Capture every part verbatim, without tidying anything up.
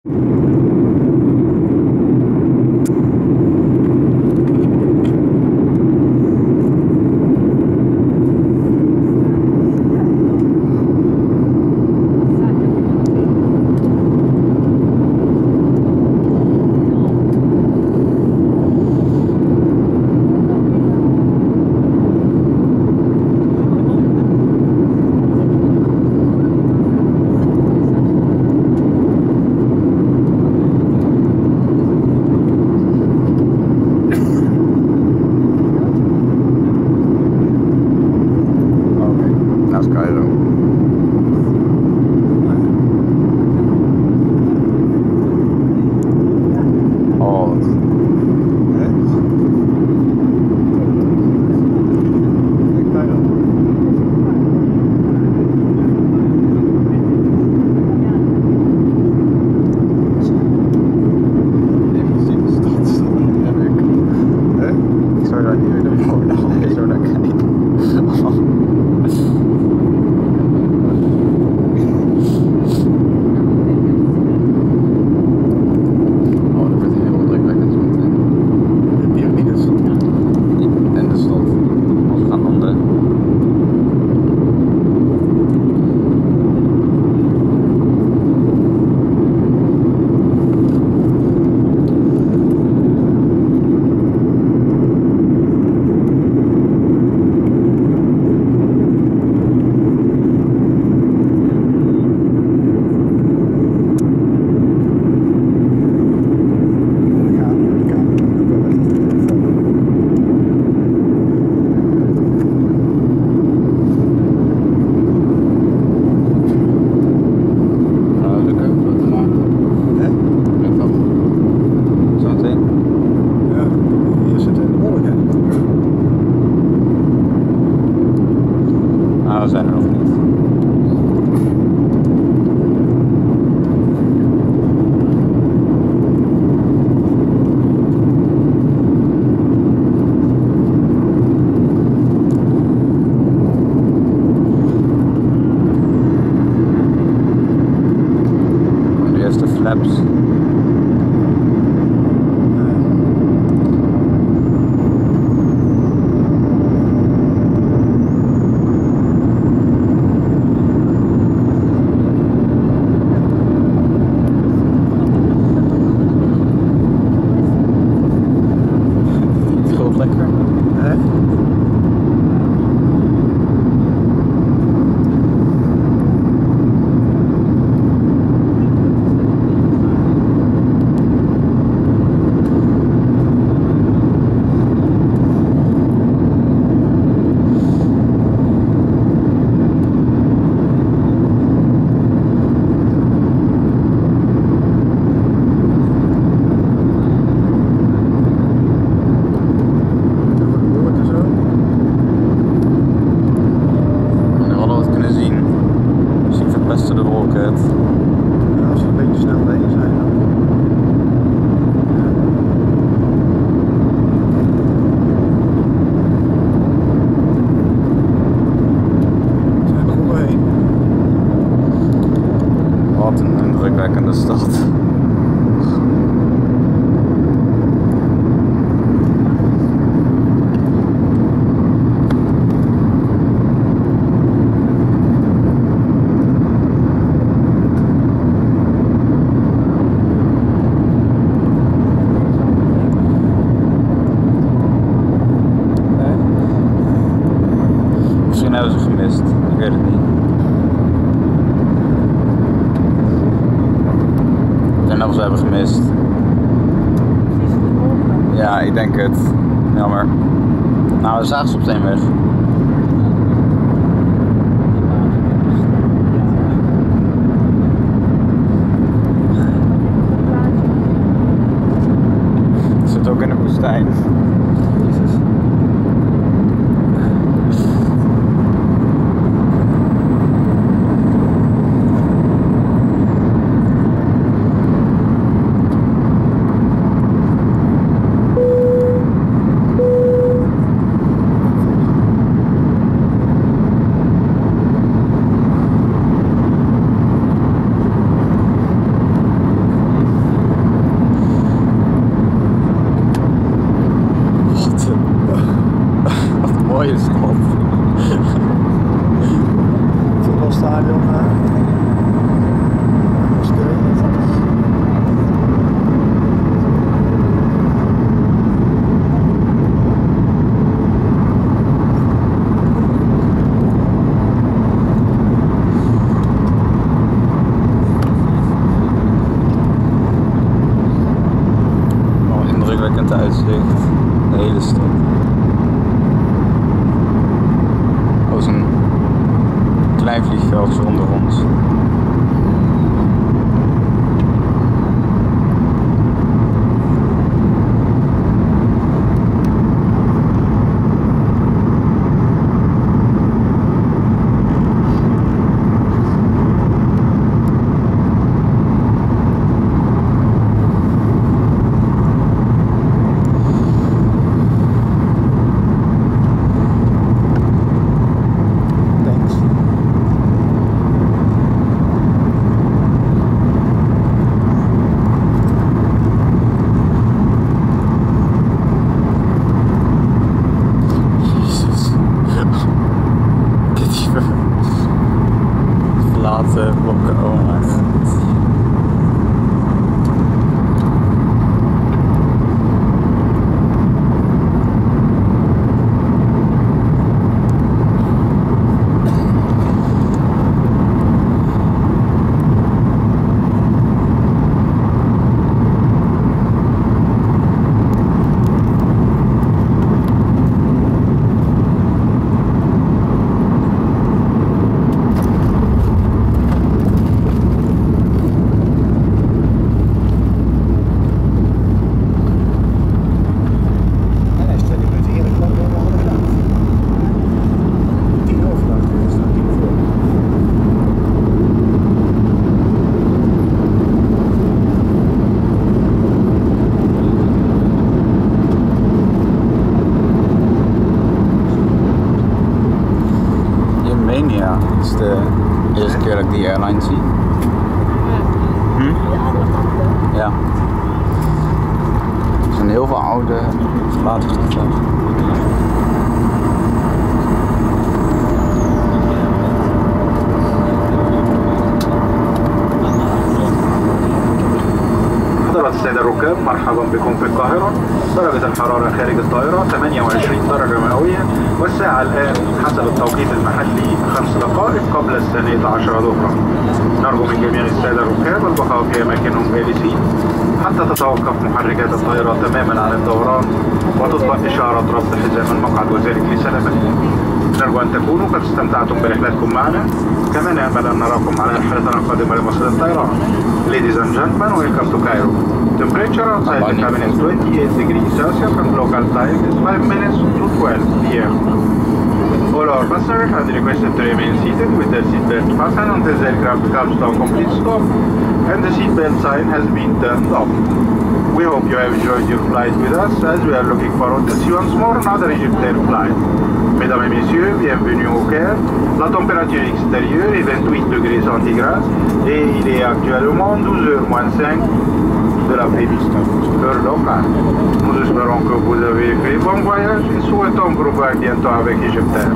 Ik denk het. Jammer. Nou, we zagen ze op zijn weg. Het zit ook in de woestijn. indrukwekkend uitzicht. De hele stad. Oh, zo'n klein vliegveldje onder ons. Verlaten blokken, oh my god. Ja, het is de eerste keer dat ik die airline zie. Hm? Ja. Er zijn heel veel oude verlaten vliegtuigen. حضرات السادة الركاب، مرحبا بكم في القاهرة. درجة الحرارة خارج الطائرة ثمانية وعشرين درجة مئوية، والساعة الآن حسب التوقيت المحلي خمس دقائق قبل الثانية عشرة ظهرا. نرجو من جميع السادة الركاب البقاء في أماكنهم جالسين حتى تتوقف محركات الطائرة تماما عن الدوران وتطبق إشارة ربط حزام المقعد، وذلك لسلامتكم. نرجو أن تكونوا قد استمتعتم برحلتكم معنا، كما نأمل أن نراكم على رحلتنا القادمة لمصر الطيران. Ladies and gentlemen, welcome to Cairo. Temperature outside the cabin is twenty-eight degrees Celsius and local time is five minutes to twelve p m All our passengers are requested to remain seated with their seatbelt fastened until the aircraft comes to a complete stop and the seatbelt sign has been turned off. We hope you have enjoyed your flight with us, as we are looking forward to see you once more on another Egyptair flight. Mesdames et messieurs, bienvenue au Caire. La température extérieure est vingt-huit degrés centigrades et il est actuellement douze heures moins cinq de l'après-midi, heure locale. Nous espérons que vous avez fait bon voyage et souhaitons vous revoir bientôt avec Egyptair.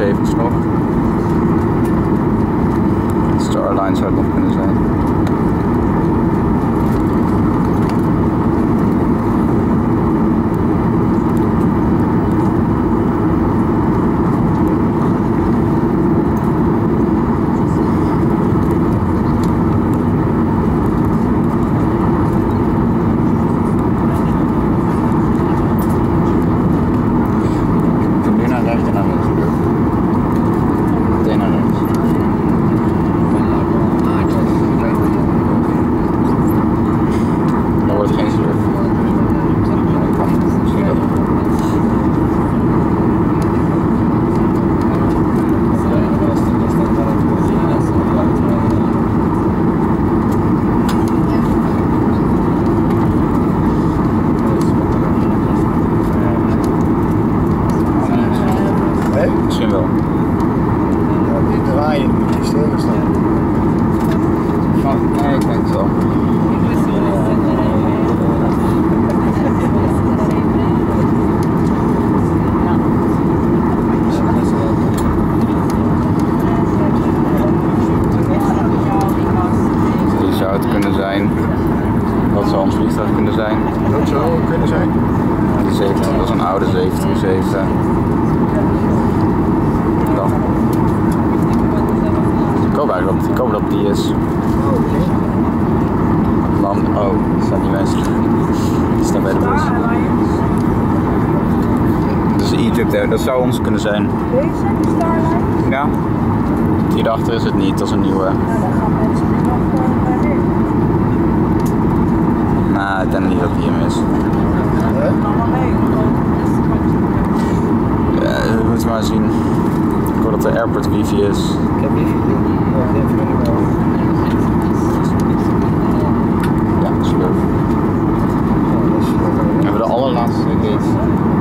gegevens nog. Starline zou het nog kunnen zijn. Misschien wel. Ja, die draaien moet je stilgestaan. Nee, ik denk het wel. Die zou het kunnen zijn. Dat zou ons vliegtuig kunnen zijn. Dat zou kunnen zijn. De zeventig, dat is een oude zeven drie zeven. Dan. Ik hoop eigenlijk dat, ik hoop dat die is. Land, oh, dat zijn die mensen. Die staan bij de bus. Dus Egypt, dat zou ons kunnen zijn. Deze, die Starline? Ja. Hierachter is het niet, dat is een nieuwe. Nou, dan gaan mensen nu nog uh, bij dit. Nou, ik denk niet dat die hem is. Hè? Allemaal mee. Ja, we moeten maar zien. Ik hoor dat de airport wifi is. Ik heb wifi. Oh, die heb ik wel. Ja, dat is leuk. We hebben de allerlaatste gate.